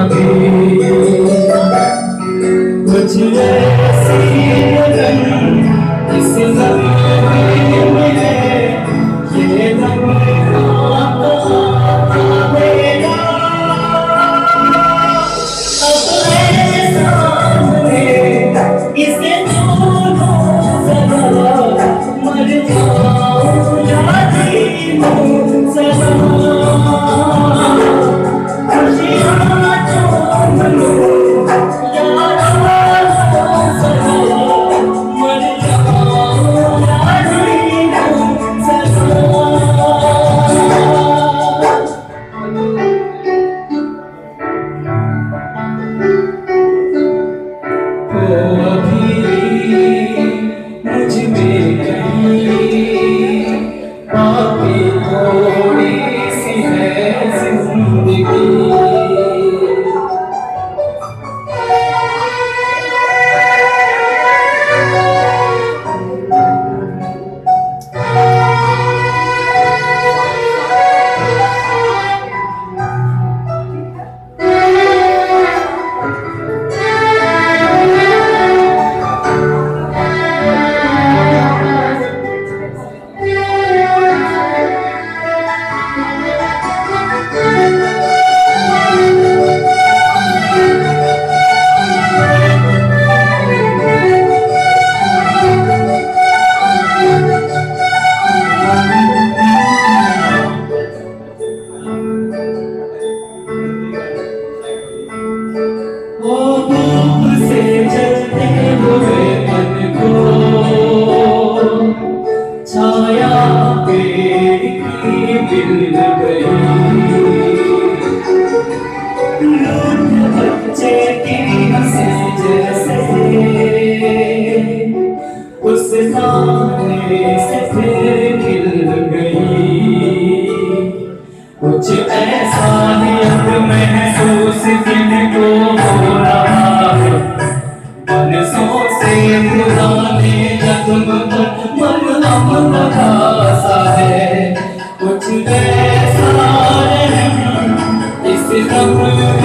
अभी कुछ ऐसी लगन इस ज़मीन में है, ये ज़मीना कहाँ मेरा अब है सामने, इसे छोड़ो ज़रा, मर जाऊं या जीऊं सदा, खुशियाँ चूम लूं या रो सदा, मर जाऊं या जीऊं सदा। ओ अभी मुझ में कहीं बाकी थोड़ी सी है जिंदगी। वो धूप से जलते हुए मन को छाया पेड़ की मिल गई, लूट बच्चे की हंसी जैसे उस ताने से फिर मिल गई। कुछ ऐसा ही अब महसूस दिन को हो रहा है, बरसों से पुराने जख्म पर मरहम लगा सा है। कुछ ऐसा है इस जख्म